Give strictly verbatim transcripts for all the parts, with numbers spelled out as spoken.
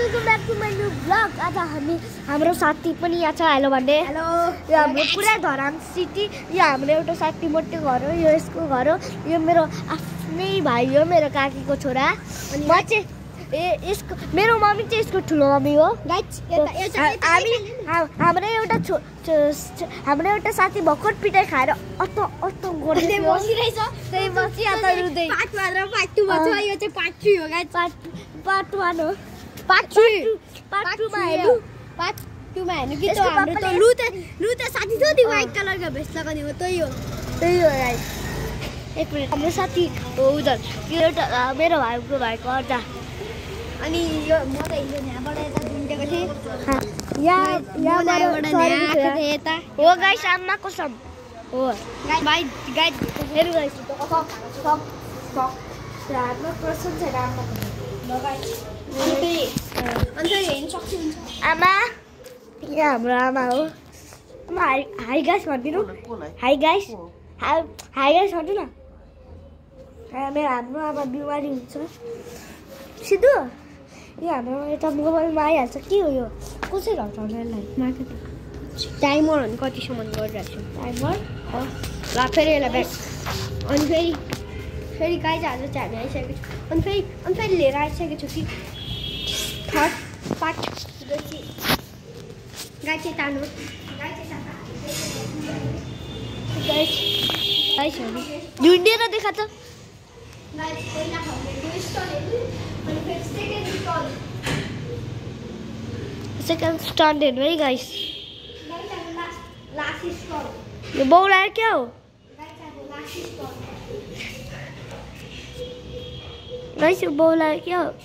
Welcome back to my new blog. आज हामी हाम्रो साथी पनि यहाँ छ। हेलो भन्ने। हेलो। यो हाम्रो पुरा धरान सिटी। यो हाम्रो एउटा साथी मोटे घर हो। यो यसको घर हो। यो मेरो आफ्नै भाइ हो, मेरो काकीको छोरा। अनि म चाहिँ ए यसको मेरो मम्मी चाहिँ यसको ठुलो मम्मी हो। गाइस हामी हाम्रो एउटा हाम्रो एउटा साथी भक्कट पिटाइ खाएर अत अत गर्दै बसिरहेछ। त्यही बसी आता रुदै पार्ट मात्र पार्ट टू भन्छ। यो चाहिँ पार्ट थ्री हो गाइस। पार्ट पार्ट वन हो। पार्ट थ्री पार्ट टू मा हेर्नु। पार्ट टू मा हेर्नु कि त हाम्रो त लु त लु त साथी छ नि व्हाइट कलरको भेस्ट लगाउने हो। त्यही हो त्यही हो गाइस। एक मिनेट हाम्रो साथी हो उधर। यो एउटा मेरो भाइको भाइको अर्दा। अनि यो म त हिजो यहाँबाट यता घुम्टेको थिएँ। यहाँ यहाँबाट यता हो गाइस। आम्मा कसम हो गाइस। भाइ गाइस हेर्नु गाइस सब सब सब हातमा प्रसन्न छैन आम्मा ल गाइस। अनि अनि हेर्न सक्नुहुन्छ आमा। यहाँ हाम्रो आमा हो। आमा हाई हाई गाइस भनिदिनु। Hi guys hi hi guys भन्नु न। मेरो हाम्रो आमा बिमारी हुन्छ। सिधो यो हाम्रो यता मोबाइलमा आइहाल्छ। के हो यो कसरी हटाउँछ यसलाई? मार्केट टाइमर अनि कतिसम्म गरिरहेको छु टाइमर ल फेरि यसलाई ब्याक। अनि फेरि फेरि गाइस आज चाहिँ हामी आइसकेको छु। अनि फेरि अनि फेरि लिएर आइसकेको छु कि थर्ड पार्ट गाई चाहिँ तान्नु गाइस गाइस झुन्डेर देखा त सेकेंड स्टैंड है भाई गाइस। ये बोल रहा है क्या हो गाइस? ये बोल रहा है क्या हो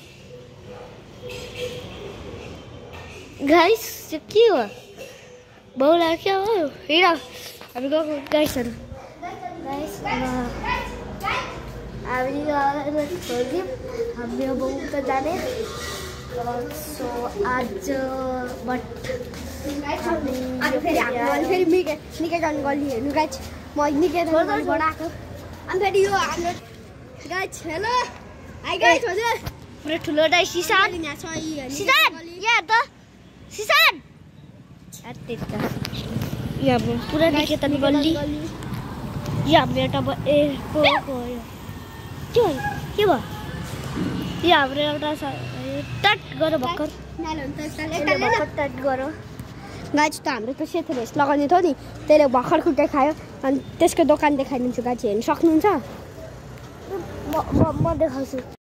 गाइस? ये क्या हुआ? बोल रहा है क्या हो? हीरा अभी को गाइस सर गाइस अभी छोड़ हामी अब उता जाने। सो आज बट अनि फेरि हामी फेरि निकै निकेतन गल्ली हेर्नु गाइस। म निकेतन गल्लीबाट आएको। अनि फेरि यो हाम्रो गाइस हेलो हाई गाइस हजुर पुरा ठुलो डाइ सिसान सिसान यहाँ त सिसान अते त यहाँ पुरा निकेतन गल्ली। यहाँ हाम्रो एउटा ए को को के भयो के भयो? यो हाम्रो एउटा टट गर भर्खर टट गर गाइस। त हाम्रो त सेतो भेस्ट लगाउने थियो नि त्यसले भर्खर खुट्टा खायो। अनि त्यसको दोकान देखाइदिन्छु गाइस हेर्न सक्नुहुन्छ। म म देखाउँछु।